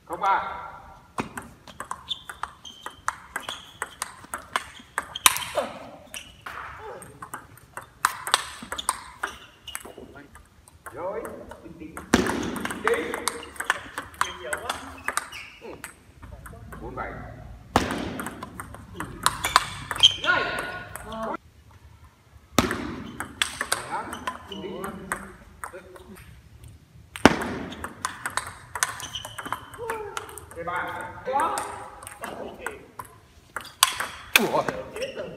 Không ba. Rồi, tí. Nhiều quá. 47. Này. Cái ba. Quá. Ủa. Chết rồi.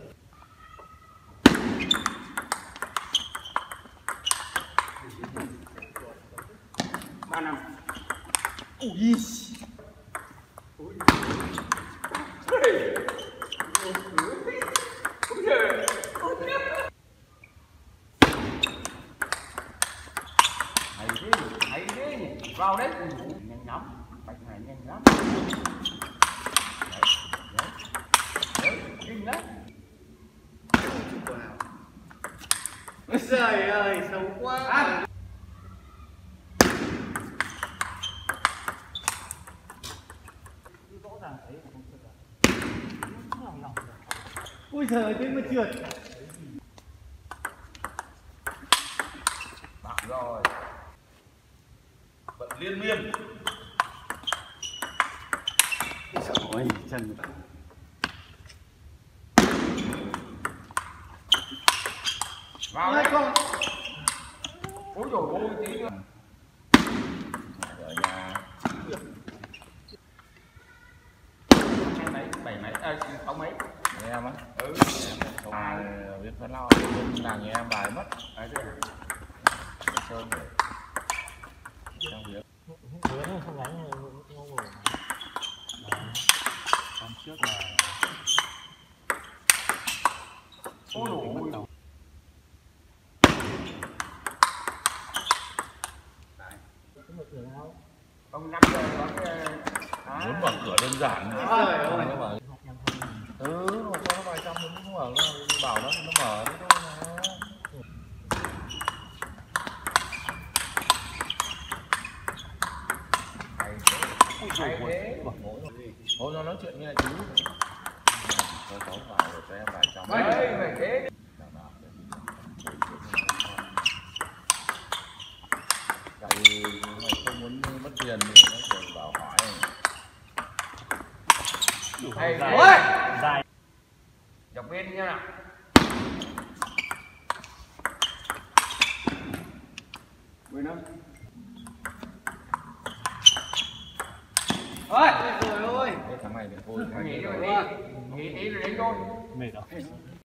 Ba năm. Ui. Ui. Ê. Cũng giờ. Hay thế nhỉ. Vào đấy. Nhanh lắm. Bạch này nhanh lắm. Đấy, kinh đấy. Trời ơi, xấu quá. Rõ ràng thấy là không trượt rồi. Ui giời, thế mà trượt. Bạc rồi. Bận liên miên. Ôi chân. Vào đấy con. Ôi dồi ôi tí nữa. Ở nhà. Hai mấy, 7 mấy, 6 mấy. Nhà em á. Ừ. Em biết phân lao bên làng nhà em bài mất. Đấy thế. Sơn để trong việc. Bữa nó không đánh ngô ngủ. Hôm trước là Ôi dồi ôi. Ông 5 giờ có cái Muốn mở cửa đơn giản. Trời ơi. Nhưng mà nó cho nó vài trăm nó cũng mở, nó bảo nó mở thế thôi mà. hay thế. Thôi nó nói chuyện như này chú. Cho cháu vào để cho em vài trăm. Đấy, phải thế. Tại mày không muốn mất tiền thì nó phải bảo hỏi. Hay thế. Ôi. Dài. Dọc bên nha nào. Mười năm. Ôi, trời ơi. Cái thằng này thì thôi. Nghỉ rồi đi. Nghỉ tí rồi đến thôi. Mệt rồi.